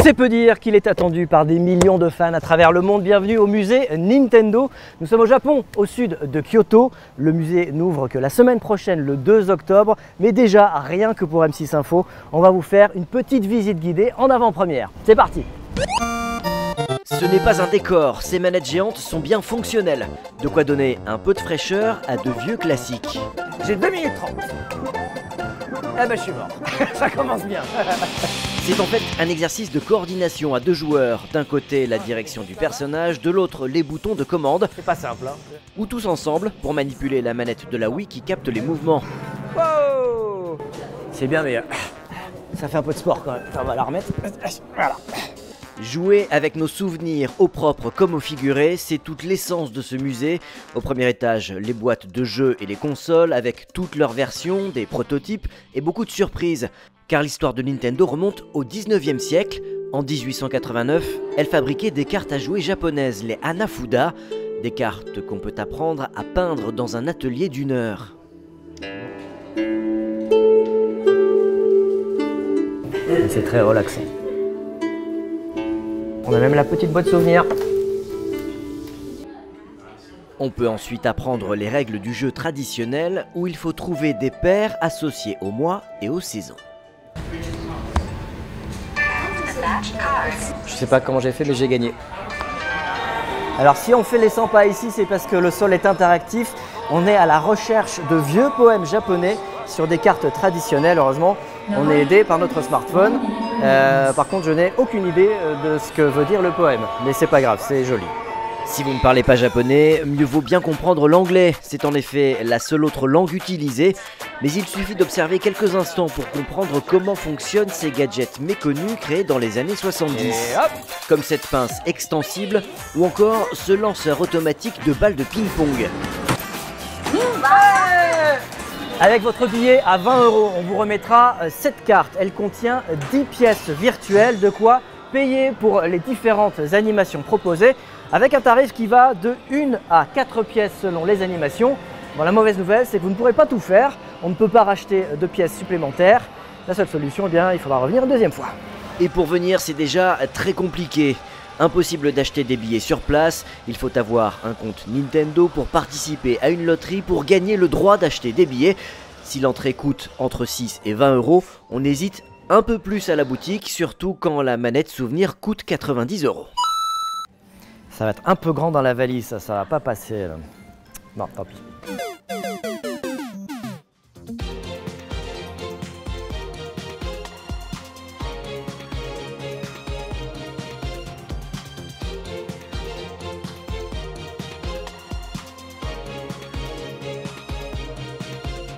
C'est peu dire qu'il est attendu par des millions de fans à travers le monde. Bienvenue au musée Nintendo. Nous sommes au Japon, au sud de Kyoto. Le musée n'ouvre que la semaine prochaine, le 2 octobre. Mais déjà, rien que pour M6 Info, on va vous faire une petite visite guidée en avant-première. C'est parti! Ce n'est pas un décor, ces manettes géantes sont bien fonctionnelles. De quoi donner un peu de fraîcheur à de vieux classiques. J'ai 2 minutes 30. Eh ben je suis mort. Ça commence bien. C'est en fait un exercice de coordination à 2 joueurs. D'un côté la direction du personnage, de l'autre les boutons de commande. C'est pas simple hein. Ou tous ensemble pour manipuler la manette de la Wii qui capte les mouvements. Wow. C'est bien mais ça fait un peu de sport quand même. On va la remettre. Voilà. Jouer avec nos souvenirs au propre comme au figuré, c'est toute l'essence de ce musée. Au premier étage, les boîtes de jeux et les consoles avec toutes leurs versions, des prototypes et beaucoup de surprises. Car l'histoire de Nintendo remonte au 19e siècle. En 1889, elle fabriquait des cartes à jouer japonaises, les Hanafuda, des cartes qu'on peut apprendre à peindre dans un atelier d'1 heure. C'est très relaxant. On a même la petite boîte souvenir. On peut ensuite apprendre les règles du jeu traditionnel où il faut trouver des paires associées aux mois et aux saisons. Je sais pas comment j'ai fait mais j'ai gagné. Alors si on fait les 100 pas ici, c'est parce que le sol est interactif. On est à la recherche de vieux poèmes japonais sur des cartes traditionnelles. Heureusement, on est aidé par notre smartphone. Par contre, je n'ai aucune idée de ce que veut dire le poème. Mais c'est pas grave, c'est joli. Si vous ne parlez pas japonais, mieux vaut bien comprendre l'anglais. C'est en effet la seule autre langue utilisée. Mais il suffit d'observer quelques instants pour comprendre comment fonctionnent ces gadgets méconnus créés dans les années 70. Comme cette pince extensible ou encore ce lanceur automatique de balles de ping-pong. Avec votre billet à 20 €, on vous remettra cette carte. Elle contient 10 pièces virtuelles, de quoi payer pour les différentes animations proposées, avec un tarif qui va de 1 à 4 pièces selon les animations. Bon, la mauvaise nouvelle, c'est que vous ne pourrez pas tout faire. On ne peut pas racheter de pièces supplémentaires. La seule solution, eh bien, il faudra revenir une deuxième fois. Et pour venir, c'est déjà très compliqué. Impossible d'acheter des billets sur place, il faut avoir un compte Nintendo pour participer à une loterie pour gagner le droit d'acheter des billets. Si l'entrée coûte entre 6 et 20 €, on hésite un peu plus à la boutique, surtout quand la manette souvenir coûte 90 €. Ça va être un peu grand dans la valise, ça va pas passer. Non, tant pis.